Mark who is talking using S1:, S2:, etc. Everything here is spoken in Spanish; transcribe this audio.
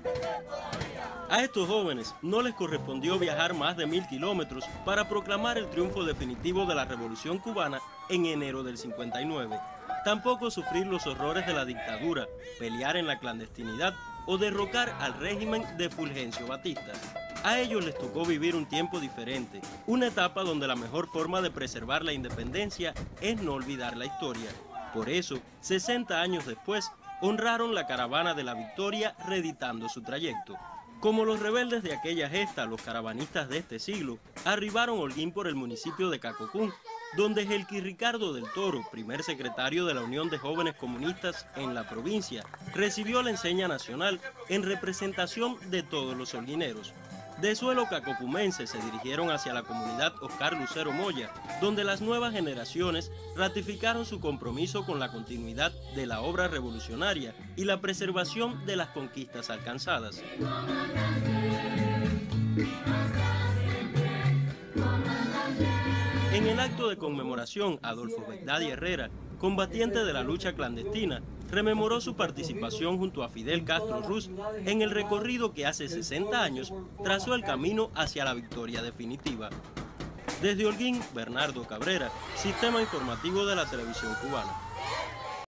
S1: A estos jóvenes no les correspondió viajar más de 1000 kilómetros para proclamar el triunfo definitivo de la Revolución Cubana en enero del 59. Tampoco sufrir los horrores de la dictadura, pelear en la clandestinidad o derrocar al régimen de Fulgencio Batista. A ellos les tocó vivir un tiempo diferente, una etapa donde la mejor forma de preservar la independencia es no olvidar la historia. Por eso, 60 años después, honraron la caravana de la victoria reeditando su trayecto. Como los rebeldes de aquella gesta, los caravanistas de este siglo arribaron Holguín por el municipio de Cacocún, donde Gelqui Ricardo del Toro, primer secretario de la Unión de Jóvenes Comunistas en la provincia, recibió la enseña nacional en representación de todos los holguineros. De suelo cacocumense se dirigieron hacia la comunidad Oscar Lucero Moya, donde las nuevas generaciones ratificaron su compromiso con la continuidad de la obra revolucionaria y la preservación de las conquistas alcanzadas. En el acto de conmemoración, Adolfo Begdadi Herrera, combatiente de la lucha clandestina, rememoró su participación junto a Fidel Castro Ruz en el recorrido que hace 60 años trazó el camino hacia la victoria definitiva. Desde Holguín, Bernardo Cabrera, Sistema Informativo de la Televisión Cubana.